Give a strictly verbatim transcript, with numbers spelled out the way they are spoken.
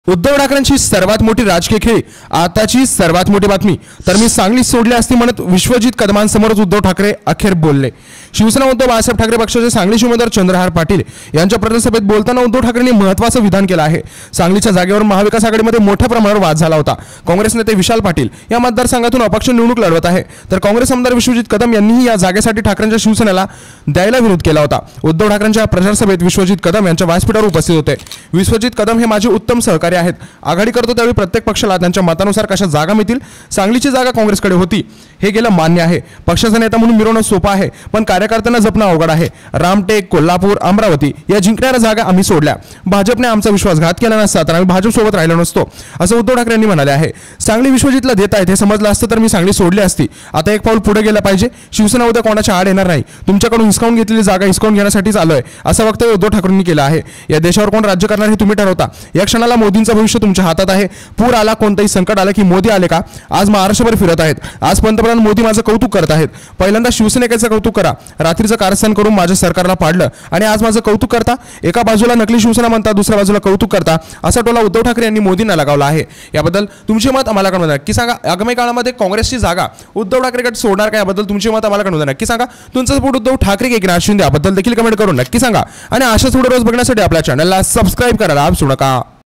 उद्धव ठाकरेंची सर्वात मोठी राजकीय खेळी आताची सर्वात मोठी बातमी तर मी सांगली सोडली असती म्हणत विश्वजित कदमांसमोरच उद्धव ठाकरे अखेर बोलले। शिवसेना उद्धव बाळासाहेब ठाकरे पक्षाचे सांगलीचे उमेदवार चंद्रहार पाटील यांच्या प्रचारसभेत बोलताना उद्धव ठाकरेंनी महत्त्वाचं विधान केलं आहे। सांगलीच्या जागेवर महाविकास आघाडीमध्ये मोठ्या प्रमाणावर वाद झाला होता। काँग्रेस नेते विशाल पाटील या मतदारसंघातून अपक्ष निवडणूक लढवत आहे, तर काँग्रेस आमदार विश्वजित कदम यांनीही या जागेसाठी ठाकरेंच्या शिवसेनेला द्यायला विरोध केला होता। उद्धव ठाकरेंच्या प्रचारसभेत विश्वजित कदम यांच्या व्यासपीठावर उपस्थित होते। विश्वजित कदम हे माझे उत्तम सहकारी आहेत। आघाडी करतो त्यावेळी प्रत्येक पक्षाला त्यांच्या मतानुसार कशा जागा मिळतील, सांगलीची जागा काँग्रेसकडे होती हे गेलं मान्य आहे। पक्षाचा नेता म्हणून मिरवणं सोपं आहे, पण कार्यकर्त्यांना जपणं अवघड आहे। रामटेक, कोल्हापूर, अमरावती या जिंकणाऱ्या जागा आम्ही सोडल्या। भाजपने आमचा विश्वासघात केला नसता तर आम्ही भाजप सोबत राहिलो नसतो, असं उद्धव ठाकरे यांनी म्हणाले आहे। सांगली विश्वजितला देत आहेत हे समजलं असतं तर मी सांगली सोडली असती। आता एक पाऊल पुढे गेलं पाहिजे। शिवसेना उद्या कोणाच्या आड येणार नाही, तुमच्याकडून हिसकावून घेतलेली जागा हिसकावून घेण्यासाठीच आलोय, असं वक्तव्य उद्धव ठाकरेंनी केलं आहे। या देशावर कोण राज्य करणार हे तुम्ही ठरवता। या क्षणाला मोदींचं भविष्य तुमच्या हातात आहे। पूर आला, कोणतंही संकट आलं की मोदी आले का? आज महाराष्ट्रभर फिरत आहेत। आज पंतप्रधान मोदी माझं कौतुक करत आहेत। पहिल्यांदा शिवसेनेचं कौतुक करा, रात्रीचं कारस्थान करून माझ्या सरकारला पाडलं आणि आज माझं कौतुक करता। एका बाजूला नकली शिवसेना म्हणता, दुसऱ्या बाजूला कौतुक करता, असा टोला उद्धव ठाकरे यांनी मोदींना लगावला आहे। याबद्दल तुमचे मत आम्हाला कळवा नक्की सांगा। आगामी काळामध्ये काँग्रेसची जागा उद्धव ठाकरे गट सोडणार का याबद्दल तुमचे मत आम्हाला कळवा नक्की सांगा। तुमचं सपोर्ट उद्धव ठाकरे की एकनाथ शिंदे याबद्दल देखील कमेंट करून नक्की सांगा आणि अशाच व्हिडिओ रोज बघण्यासाठी आपल्या चॅनलला सबस्क्राइब करायला विसरू नका।